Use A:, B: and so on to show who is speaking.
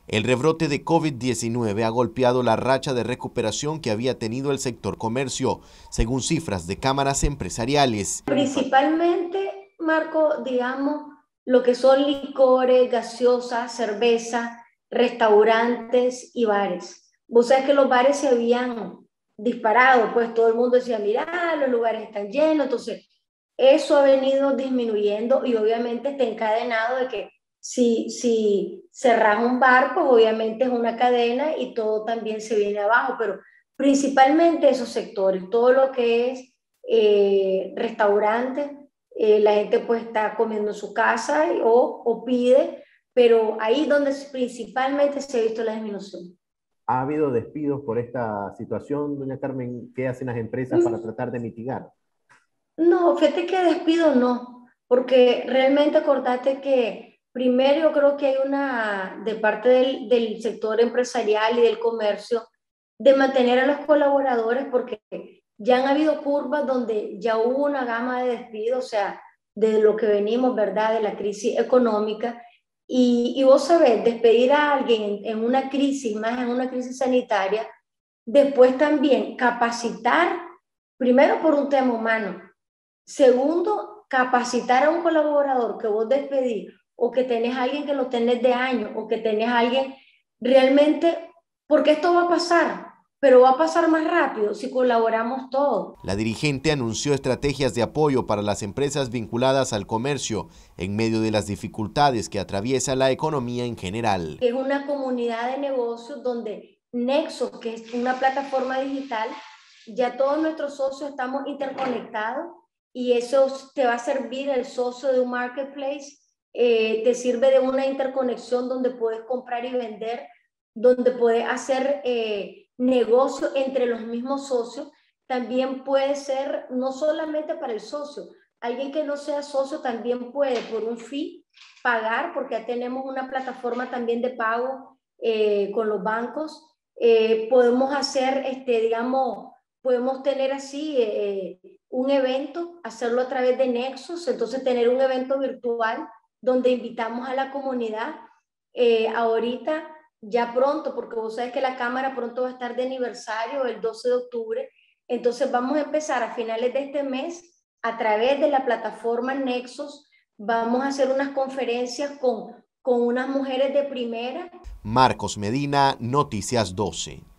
A: El rebrote de COVID-19 ha golpeado la racha de recuperación que había tenido el sector comercio, según cifras de cámaras empresariales.
B: Principalmente, Marco, digamos, lo que son licores, gaseosas, cerveza, restaurantes y bares. Vos sabés que los bares se habían disparado, pues todo el mundo decía, mira, los lugares están llenos, entonces eso ha venido disminuyendo y obviamente está encadenado de que si cerras un bar, pues obviamente es una cadena y todo también se viene abajo, pero principalmente esos sectores, todo lo que es restaurantes, la gente pues está comiendo en su casa o pide, pero ahí donde principalmente se ha visto la disminución.
C: ¿Ha habido despidos por esta situación, doña Carmen? ¿Qué hacen las empresas para
B: Mm,
C: tratar de mitigar?
B: No, fíjate que despido no, porque realmente acordate que primero yo creo que hay una de parte del sector empresarial y del comercio de mantener a los colaboradores porque ya han habido curvas donde ya hubo una gama de despidos, o sea, de lo que venimos, ¿verdad? De la crisis económica. Y vos sabés, despedir a alguien en una crisis, más en una crisis sanitaria, después también capacitar, primero por un tema humano. Segundo, capacitar a un colaborador que vos despedís o que tenés a alguien que lo tenés de años o que tenés a alguien realmente, porque esto va a pasar, pero va a pasar más rápido si colaboramos todos.
A: La dirigente anunció estrategias de apoyo para las empresas vinculadas al comercio en medio de las dificultades que atraviesa la economía en general.
B: Que es una comunidad de negocios donde Nexo, que es una plataforma digital, ya todos nuestros socios estamos interconectados y eso te va a servir el socio de un marketplace, te sirve de una interconexión donde puedes comprar y vender, donde puedes hacer negocio entre los mismos socios. También puede ser no solamente para el socio, alguien que no sea socio también puede por un fee pagar, porque ya tenemos una plataforma también de pago con los bancos. Podemos hacer, digamos, podemos tener así un evento, hacerlo a través de Nexus, entonces tener un evento virtual donde invitamos a la comunidad. Ahorita, ya pronto, porque vos sabés que la Cámara pronto va a estar de aniversario, el 12 de octubre, entonces vamos a empezar a finales de este mes a través de la plataforma Nexus. Vamos a hacer unas conferencias con unas mujeres de primera.
A: Marcos Medina, Noticias 12.